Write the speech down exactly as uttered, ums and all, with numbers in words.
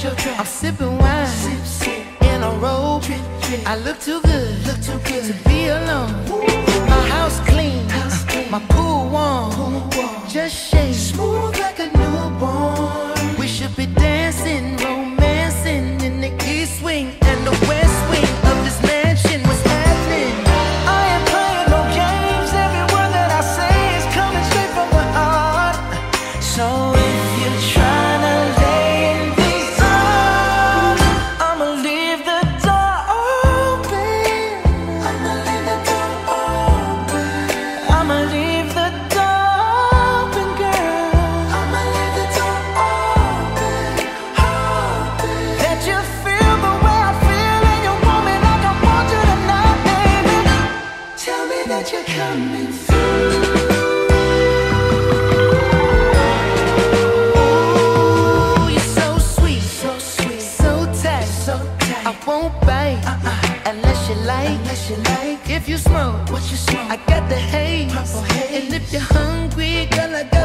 I'm sipping wine in a robe. I look too good to be alone. My house clean, my pool warm. Just shake smooth like a newborn. We should be dancing, romancing in the east wing and the west wing of this mansion. What's happening? I ain't playing no games. Every word that I say is coming straight from the heart. So if you're trying to lay in these arms, I'ma leave the door open. I'ma leave the door open. I'ma leave the door open, girl. I'ma leave the door open, open. Let you feel the way I feel and you want me like I want you tonight, baby. Tell me that you're coming through. Ooh, you're so sweet, so sweet, so tight, so tight. I won't bite uh-uh. unless you like, unless you like. If you smoke, what you smoke? I got the haze. Purple haze. And if you're hungry, girl, I got